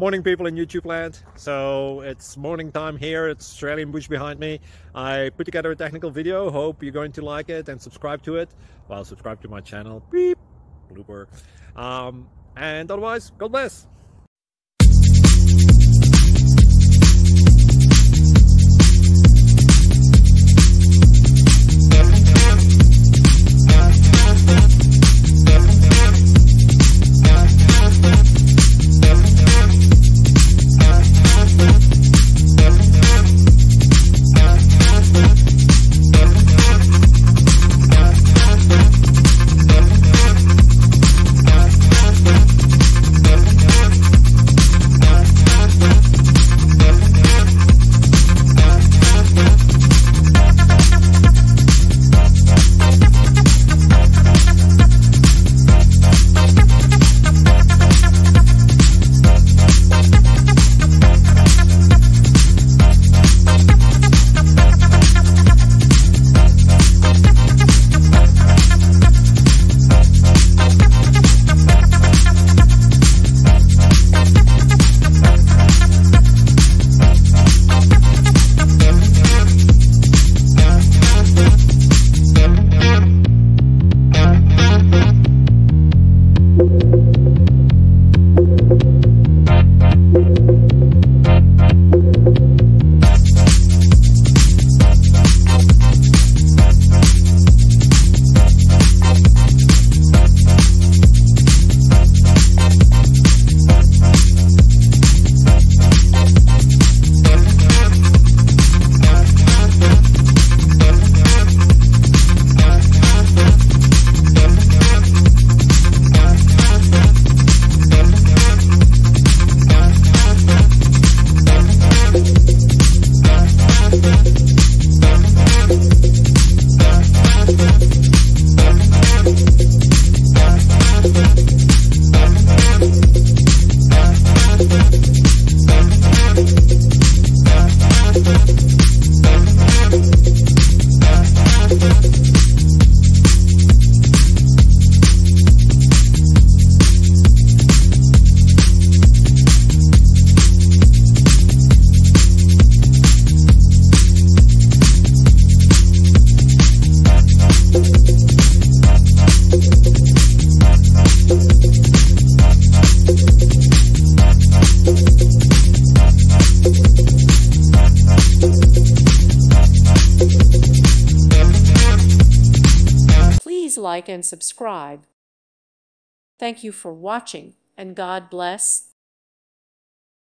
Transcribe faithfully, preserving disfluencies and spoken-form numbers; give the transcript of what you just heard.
Morning, people in YouTube land. So it's morning time here. It's Australian bush behind me. I put together a technical video. Hope you're going to like it and subscribe to it. Well, subscribe to my channel. Beep. Blooper. Um, and otherwise, God bless. Please like and subscribe. Thank you for watching, and God bless.